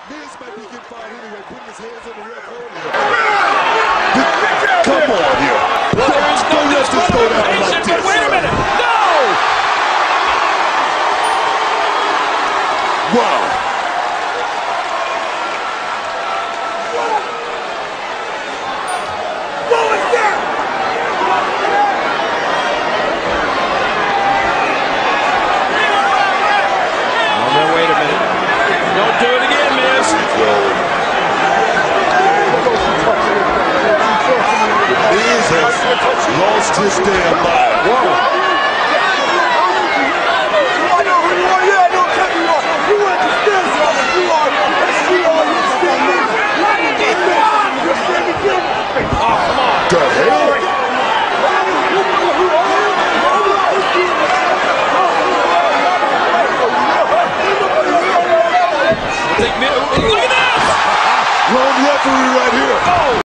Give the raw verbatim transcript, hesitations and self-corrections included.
Miz might be getting fired anyway, putting his hands on the ref holding him. Come on here. There is no disqualification, but wait a minute. No! Wow. What was that? Oh, now wait a minute. Don't do it again, Miz. Miz has lost his damn mind. Whoa. The hell? Look at that! Lone referee right here.